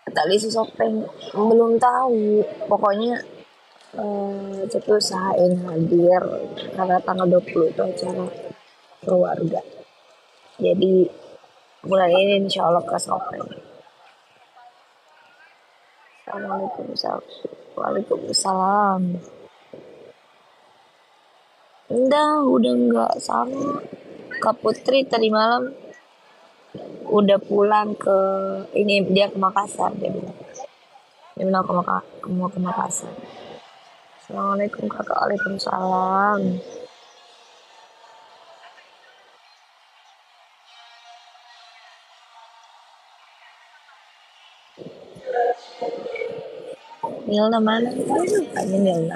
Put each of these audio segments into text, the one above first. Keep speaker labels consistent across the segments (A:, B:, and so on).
A: tali Sopeng belum tahu. Pokoknya Cepi usahain hadir karena tanggal 20 itu acara keluarga. Jadi bulan ini insya Allah ke Sopeng. Assalamualaikum. Waalaikumsalam. Udah enggak sama. Kak Putri tadi malam udah pulang ke ini, dia ke Makassar, dia bilang mau ke Makassar. Assalamualaikum kakak. Waalaikumsalam. Milna mana? Ini Milna.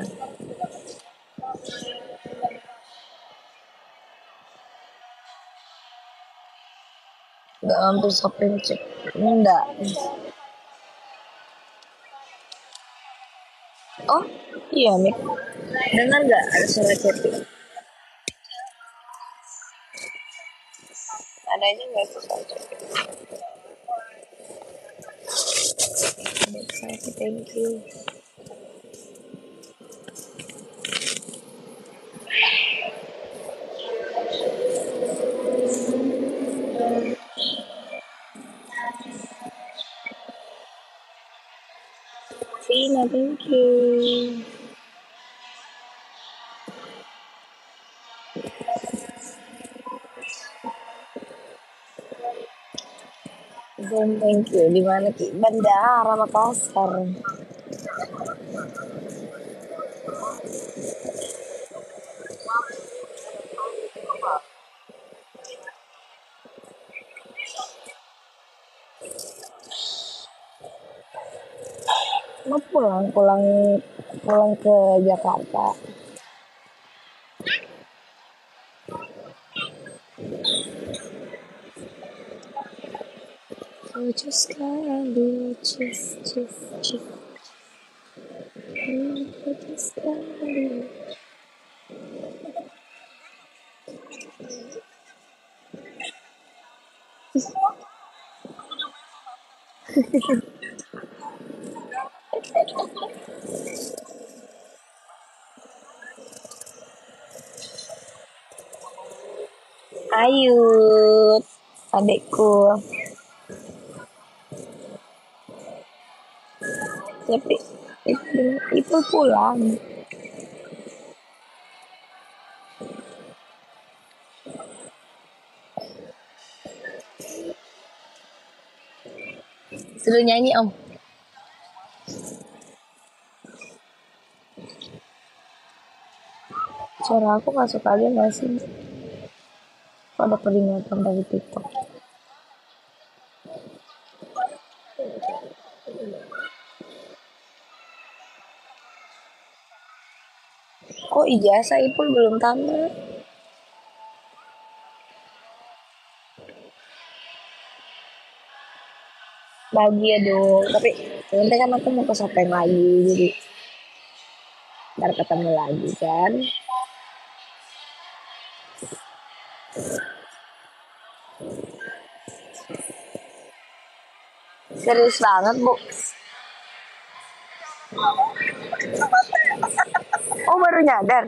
A: Gak hampir shopping cek. Enggak. Oh iya Mik. Dengar gak ada suara Cepi? Adanya gak itu suara Cepi? Thank you. Vina, thank you. Thank you. Di mana Ki? Bandara Makassar. Mau pulang ke Jakarta. Lucu sekali, lucu sekali. Ayu, adekku. Tapi itu pulang. Suruh nyanyi Om. Suara aku masuk aja gak sih? Kok ada peringatan dari TikTok? Kok ijazah Ipul belum tamat? Bahagia dong. Tapi nanti kan aku mau ke Sopeng lagi, jadi ntar ketemu lagi kan. Serius banget Bu. Oh baru nyadar.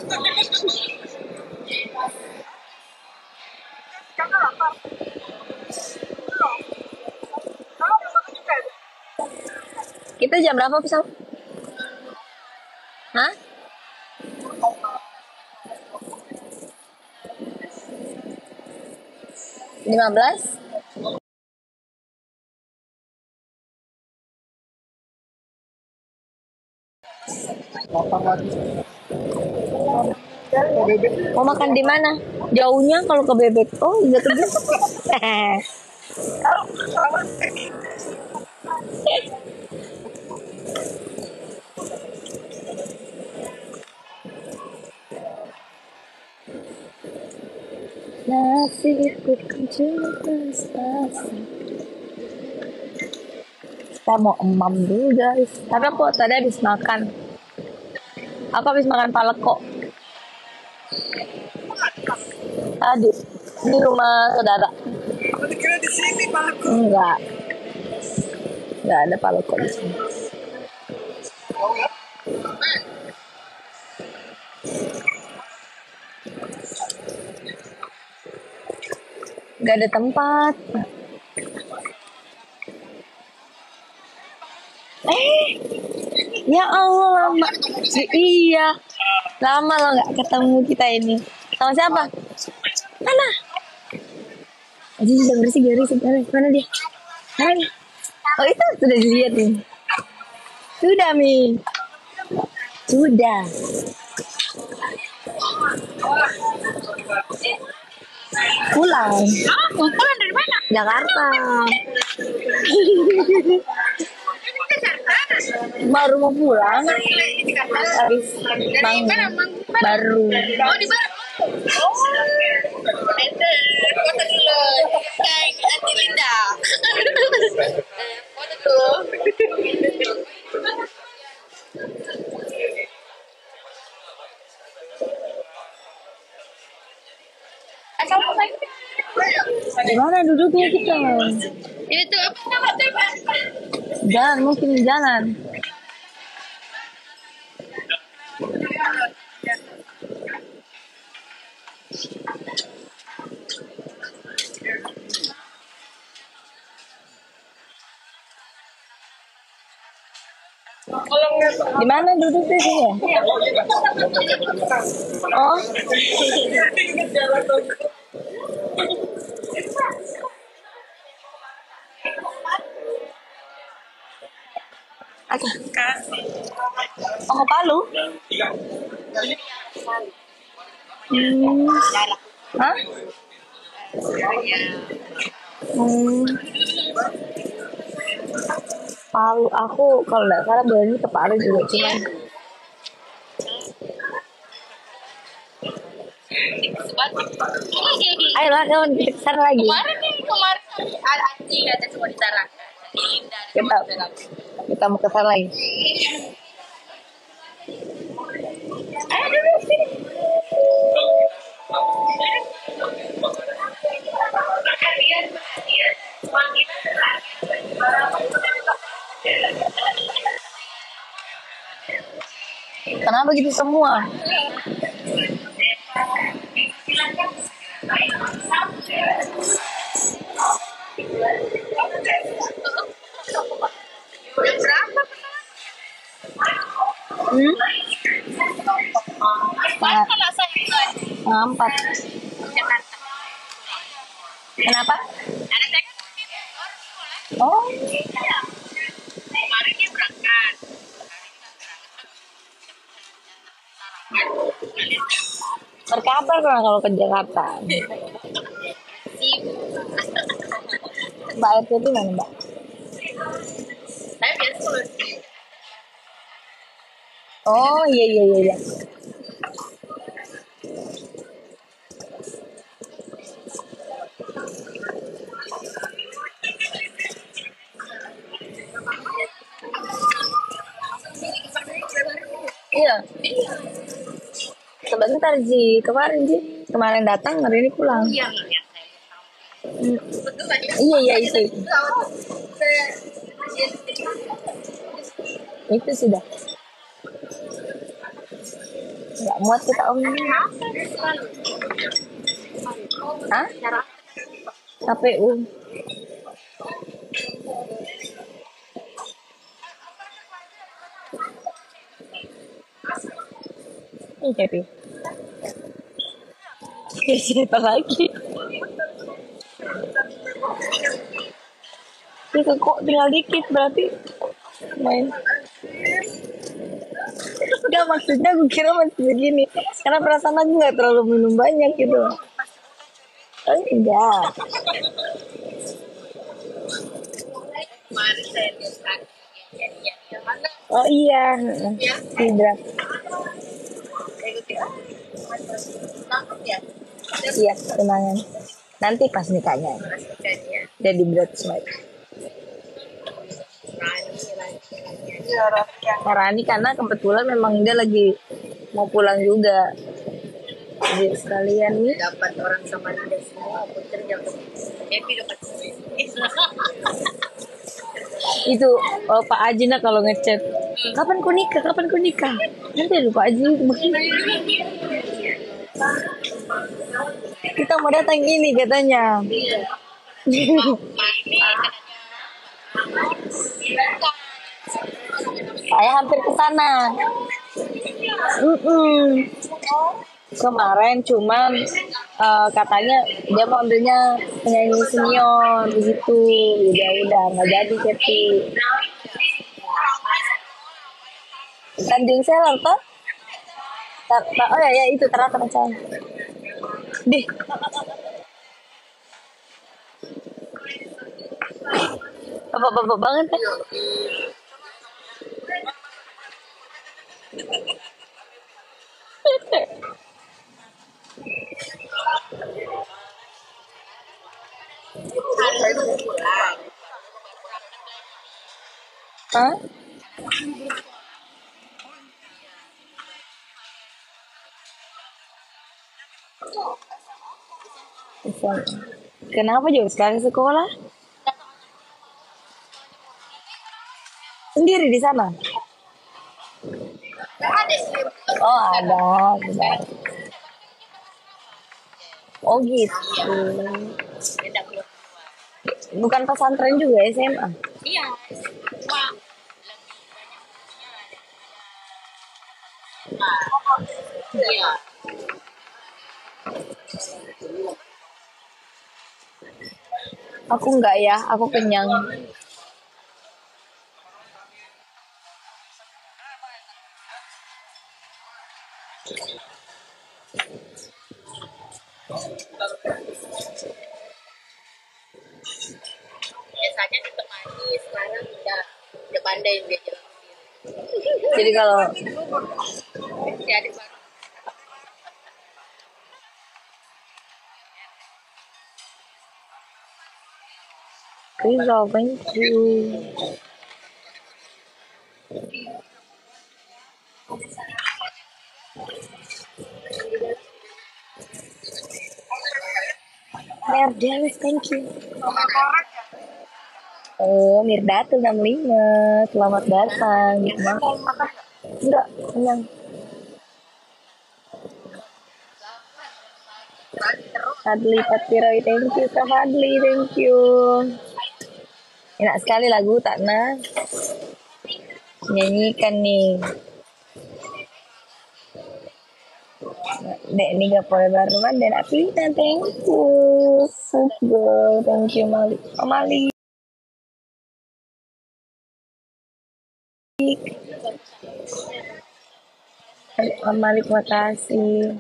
A: Kita jam berapa pesawat? Hah? 15? Mau makan di mana? Jauhnya kalau ke Bebek. Oh, udah kerja. Nasibku kan cuma prestasi. Kita mau emam dulu guys. Tapi aku tadi habis makan. Aku habis makan paleko. Tadi di rumah saudara.
B: Aku dikira di sini paleko.
A: Enggak. Nggak ada paleko di sini. Nggak ada tempat. Ya Allah lama. Iya, lama lo nggak ketemu kita ini. Sama siapa? Mana? Aji sudah bersih garis. Mana dia? Mana? Oh itu sudah dilihat nih. Sudah Mi. Sudah. Pulang.
B: Mau pulang dari mana?
A: Jakarta. Baru mau pulang. Habis bangun. Baru.
B: Oh di Baru. Oh. Foto dulu. Kayak Ati Linda. Foto dulu. Assalamualaikum.
A: Gimana duduknya kita?
B: Itu apa nama tuh?
A: Jalan, mungkin jalan. Di mana duduknya sih ya? Oh. Oke. Oh, ke Palu? Hah? Palu, aku kalau nggak salah berani ke Palu juga cuman. Ayolah kawan kita kesana lagi.
B: Kemarin ada anjing ada semua di sana.
A: Kita mau kesana lagi. Kenapa gitu semua?
B: Udah berapa? Mana saya
A: Empat.
B: Jakarta.
A: Kenapa?
B: Ada saya
A: Oh,
B: kemarin dia berangkat.
A: berkabar kan kalau ke Jakarta. Mbak RT itu mana Mbak?
B: Saya biasa kalau
A: Oh iya. Iya. Sebentar Ji, kemarin datang hari ini pulang.
B: yang betul tadi
A: Iya itu. Itu sudah. Nggak muat kita om. Hah? KPU. Ini Cepi. Siapa lagi? Itu kok tinggal dikit berarti main. Enggak maksudnya gue kira masih begini. Karena perasaan aku nggak terlalu minum banyak gitu. Oh enggak.
B: kemarin saya lihat yang mana
A: Oh iya. Tidak.
B: nangkep ya
A: Iya, lumayan. Nanti pas nikahnya.
B: ya
A: Jadi bridesmaid. Rani karena kebetulan memang dia lagi mau pulang juga. Jadi sekalian nih.
B: dapat orang sama dia semua putri yang happy dapat semua
A: Itu Pak Aji nak kalau ngechat, kapan kau nikah? Kapan kau nikah? Nanti lupa Aji kita mau datang ini katanya. Saya hampir ke sana. Kemarin cuman katanya dia mau ambilnya penyanyi senior begitu. Ya udah nggak jadi Cepi. Tanjung Selar toh? Oh ya itu terakhir saya. Dih. Bapak-bapak banget kan? Hah? Kenapa jauh sekali sekolah? Sendiri di sana? Oh ada. Oh gitu. Bukan pesantren juga SMA?
B: Iya, cuma iya.
A: Aku enggak ya, aku kenyang.
B: Biasanya ditemani, sekarang udah pandai dia jalan sendiri.
A: Jadi kalau
B: Jadi baru
A: Rizal, thank you. Merdelis, thank you. Oh, Mirdatul 65. Selamat datang. Enggak, kenyang. Fadli Patiroy, thank you Kak Fadli, thank you. Enak sekali lagu Takna. Nyanyikan nih. Dek nih gak boleh baru dan Apita, thank you. Super, thank you Malik. Oh, Malik. Malik, makasih.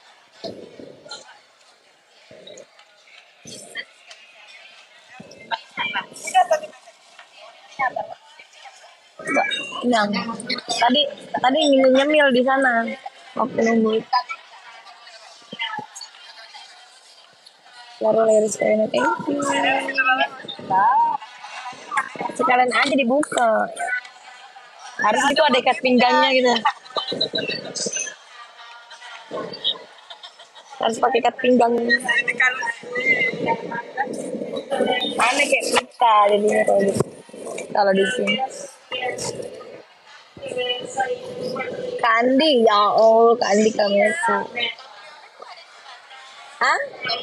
A: Kenyang. Tadi nyemil di sana waktu nunggu. Lalu liris kayaknya thank you. Sekalian aja dibuka. Harus itu ada ikat pinggangnya gitu. Harus pakai ikat pinggang. Aneh kayak pita jadinya kalau gitu. Kalau di sini. Kandi, ya Allah, Kandi Kamesa. Hah?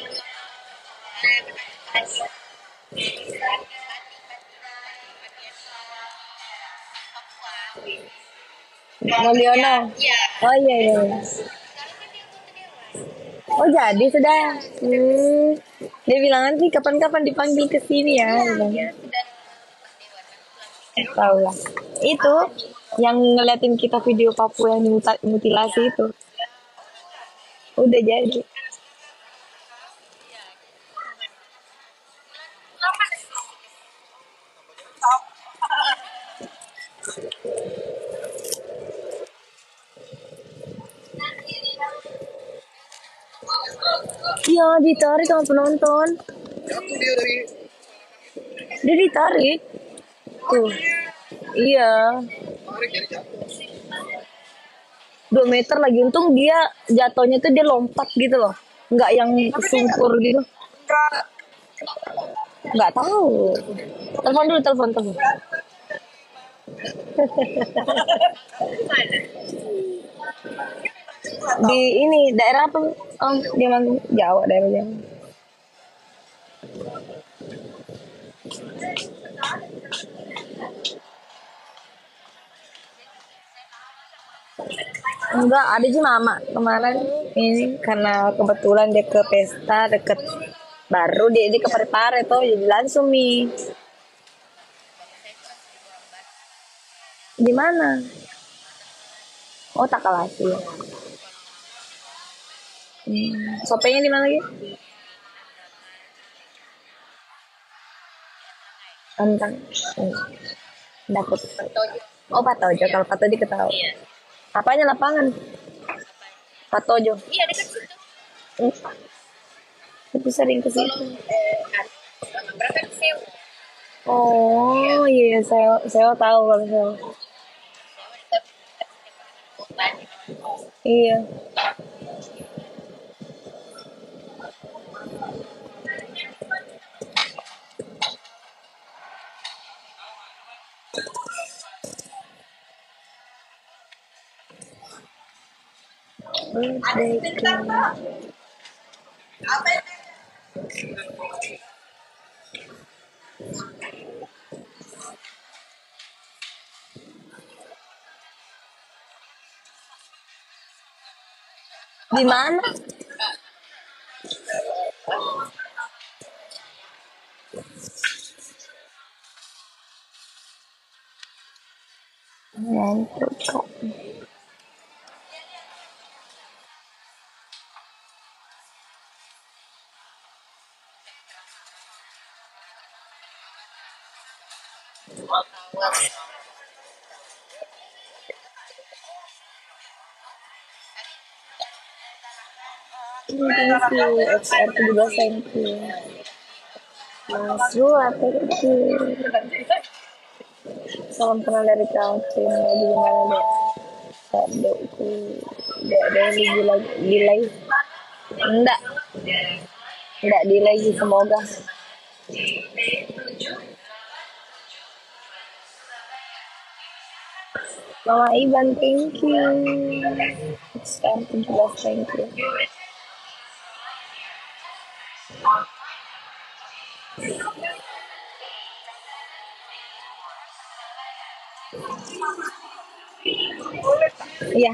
A: Mulyono. Oh iya iya. Oh jadi sudah. Dia bilang nanti kapan-kapan dipanggil ke sini ya. Tahu lah. Itu yang ngeliatin kita video Papua yang mutilasi itu. Udah jadi. Iya, ditarik sama penonton. Dia ditarik. Tuh. Iya. 2 meter lagi, untung dia jatuhnya tuh dia lompat gitu loh. Enggak yang sungkur gitu. Enggak tahu. Telepon dulu, telepon. Di ini daerah apa? Oh, di mana? Jawa, daerah Jawa. Enggak, ada sih mama kemarin ini karena kebetulan dia ke pesta deket baru dia ke Parepare tuh jadi langsung nih. Di mana? Oh, Takalasi. Sopenya di mana lagi? Tentang dapat.
B: Patojo.
A: Oh, Patojo. Kalau Patojo ketahui.
B: Iya.
A: Apanya lapangan? Patojo.
B: Iya dekat situ.
A: Itu sering ke situ.
B: Kalau berangkat sewa.
A: Oh, iya, saya tahu kalau saya. Iya. Di mana? Ngantuk kok. Thank you, XR17, thank you. Mas Rua, thank you. Salam kenal dari Calvin, lagi gimana dek? Sadokku, gak ada yang delay. Enggak delay, semoga. Mama Iban, thank you. XR17, thank you. Iya.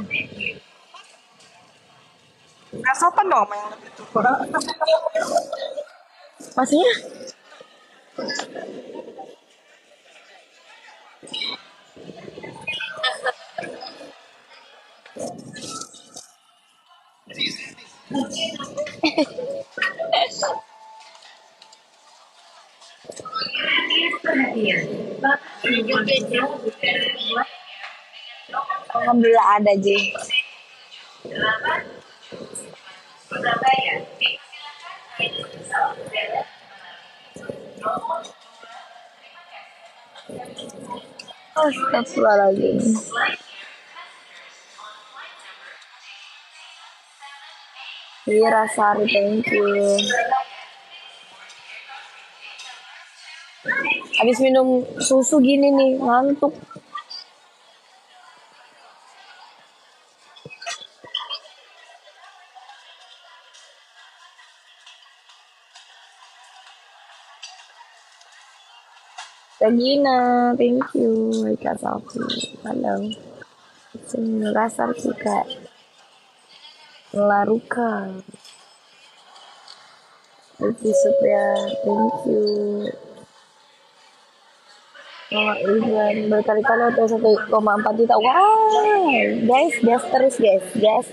C: Nggak sopan dong sama yang lebih tua.
A: Maksudnya? Alhamdulillah ada Ji. Astagfirullahaladzim. Iya, Sari, thank you. Habis minum susu gini nih, ngantuk. Regina, thank you. Ika Safi, halo. Sini rasar juga. Laruka. Ricky Supya, thank you. Oh, Ivan berkali-kali atau 1,4 juta. Wow, guys, gas terus guys.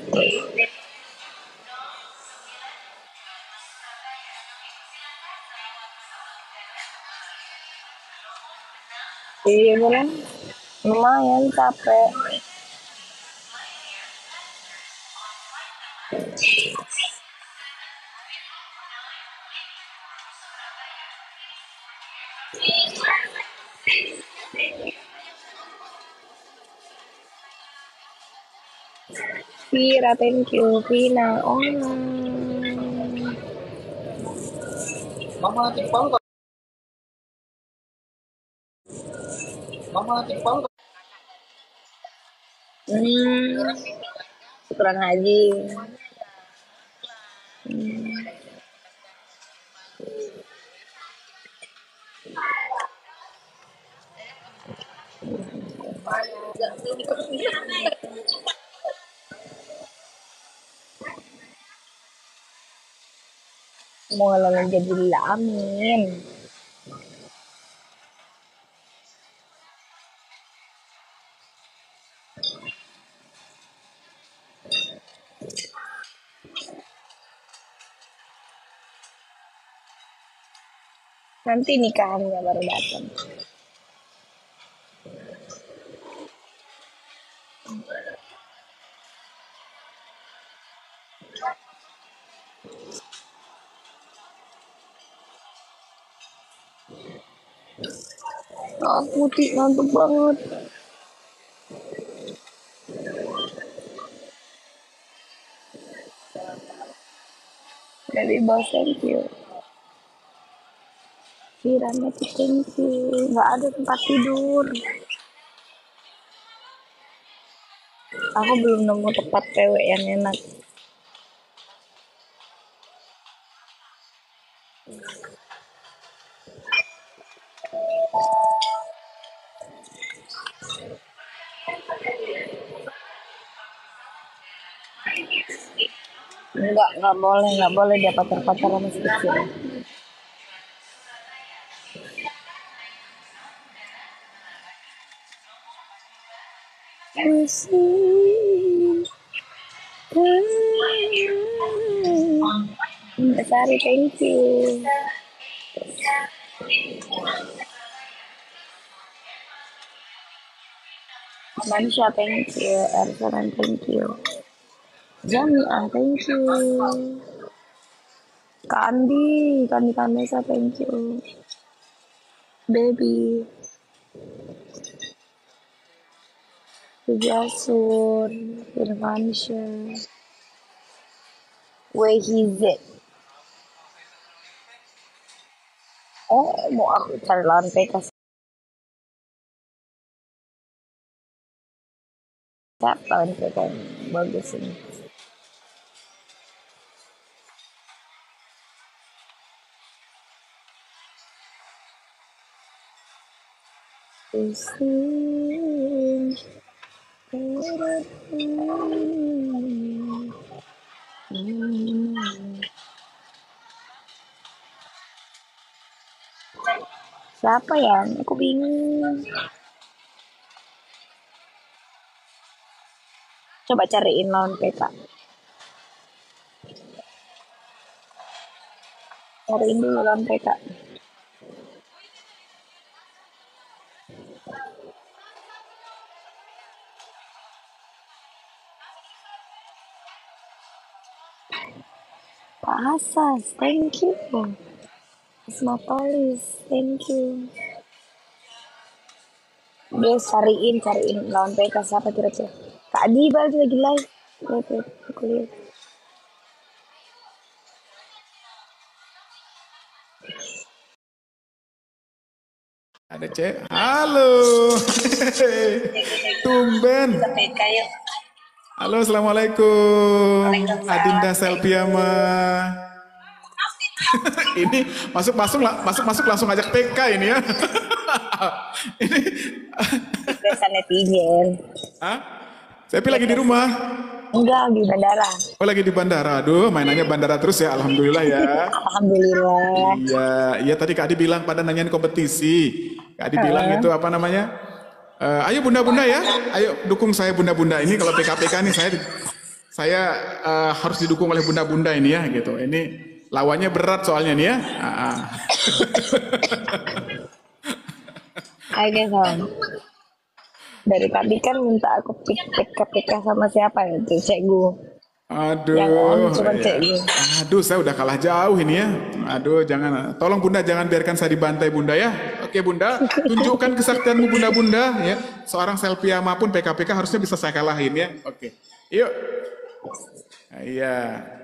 A: Iya kan, lumayan capek. Vira, thank you. Vina, oh.
C: Mama tikpal.
A: Hmm, kurang haji. Hmm. Mau lama jadi amin. Nanti nikahannya baru datang. Aku ngantuk banget. Dari bos, thank you. Kiranya thank you. Nggak ada tempat tidur. Aku belum nemu tempat PW yang enak. Nggak boleh dia pacar-pacaran masih kecil. Mbak Sari, thank you. Manisha, thank you. Ersanan, thank you. Jamiah, thank you. Kak Andi Kanesa, thank you. Baby. Sujasun, Irmansha. Where is it? Oh, mau aku cari lawan PK. Siapa lawan PK yang bagus ini? Siapa ya? Aku bingung. Coba cariin lawan PK. Cariin dulu lawan PK. Pak Asas, thank you. Ismatolis, thank you. Dia cariin lawan PK siapa kira-kira. Kak Adi balik lagi live. Lihat, aku lihat.
D: Ada cek, halo. Tumben. Halo, assalamualaikum. Adinda Selpiama. Ini masuk langsung ajak TK ini ya. Ini.
A: Biasa netizen.
D: Hah? Sepi lagi di rumah.
A: Enggak, di bandara.
D: Oh, lagi di bandara. Aduh, mainannya bandara terus ya. Alhamdulillah ya.
A: Alhamdulillah.
D: Iya tadi Kak Adi bilang pada nanyain kompetisi. Kak Adi bilang itu apa namanya? Ayo bunda-bunda ya. Ayo dukung saya bunda-bunda ini kalau PKPK nih saya harus didukung oleh bunda-bunda ini ya gitu. Ini lawannya berat soalnya nih ya.
A: Oke, Sam. Dari tadi kan minta aku PK sama siapa ya? Tuh, Cekgu.
D: Aduh,
A: yang on cuma Cekgu.
D: Aduh, saya udah kalah jauh ini ya. Aduh, jangan. Tolong bunda jangan biarkan saya dibantai bunda ya. Oke bunda, tunjukkan kesaktianmu bunda-bunda ya. Seorang Selpiama pun PKPK harusnya bisa saya kalahin ya. Oke, yuk. Iya.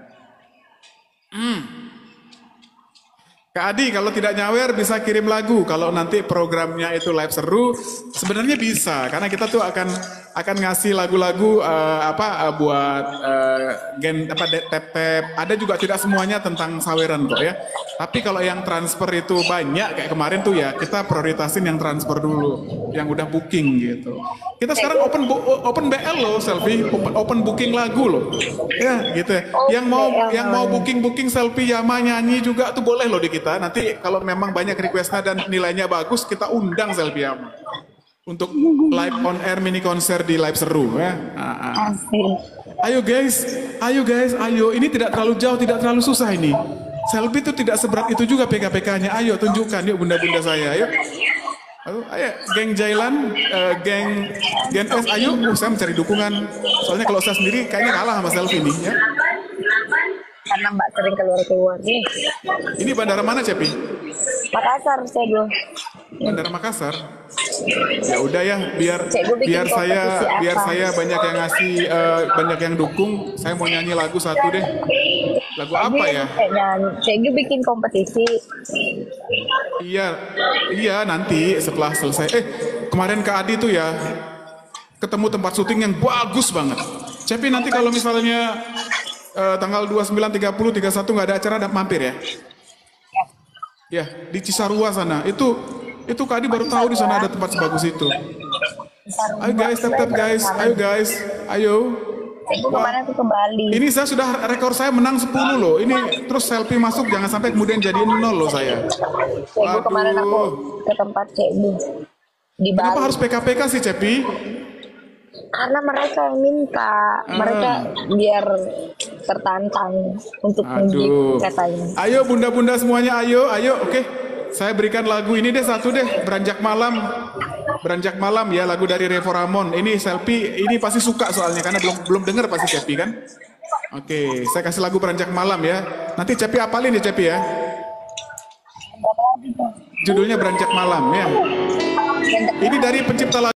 D: Kak Adi kalau tidak nyawer bisa kirim lagu. Kalau nanti programnya itu live seru, sebenarnya bisa karena kita tuh akan akan ngasih lagu-lagu buat gen tap-tap. Ada juga tidak semuanya tentang saweran kok ya. Tapi kalau yang transfer itu banyak kayak kemarin tuh ya kita prioritasin yang transfer dulu, yang udah booking gitu. Kita sekarang open BL loh, Selfie, open booking lagu loh. Ya gitu ya. Yang mau booking Selfie Yama nyanyi juga tuh boleh loh di kita. Nanti kalau memang banyak requestnya dan nilainya bagus, kita undang Selfie Yama untuk live on air mini konser di live seru ya. Ayo guys, ayo. Ini tidak terlalu jauh, tidak terlalu susah ini. Selfie itu tidak seberat itu juga PKPK-nya. Ayo tunjukkan yuk bunda-bunda saya, ayo. Ayo, geng Jailan, geng Gen S, ayo. Saya mencari dukungan. Soalnya kalau saya sendiri kayaknya kalah sama Selfie nih ya.
A: Karena Mbak sering keluar nih.
D: Ini bandara mana, Cepi?
A: Makassar, Cego.
D: Bandara Makassar. Ya udah ya, biar saya banyak yang ngasih, banyak yang dukung. Saya mau nyanyi lagu satu deh. Lagu apa ya?
A: Cego bikin kompetisi.
D: Iya nanti setelah selesai. Kemarin Kak Adi tuh ya ketemu tempat syuting yang bagus banget. Cepi nanti kalau misalnya tanggal 29, 30, 31 nggak ada acara, mampir ya. Ya di Cisarua sana. Itu Kak Adi baru tahu di sana ada tempat sebagus itu. Ayo guys, tap guys. Ayo guys, ayo.
A: Kemarin aku ke Bali.
D: Ini saya sudah rekor saya menang 10 loh. Ini terus Selfie masuk jangan sampai kemudian jadi 0 loh saya.
A: Cegu kemarin aku ke tempat Cegu di Bali.
D: Kenapa harus PKPK sih Cepi?
A: Karena mereka yang minta, mereka biar tertantang untuk mudik katanya.
D: Ayo bunda-bunda semuanya, ayo, oke. Saya berikan lagu ini deh satu deh, Beranjak Malam ya, lagu dari Revo Ramon. Ini Selfie, ini pasti suka soalnya karena belum dengar pasti Cepi kan. Oke, saya kasih lagu Beranjak Malam ya. Nanti Cepi apalin ya Cepi ya. Judulnya Beranjak Malam ya. Ini dari pencipta lagu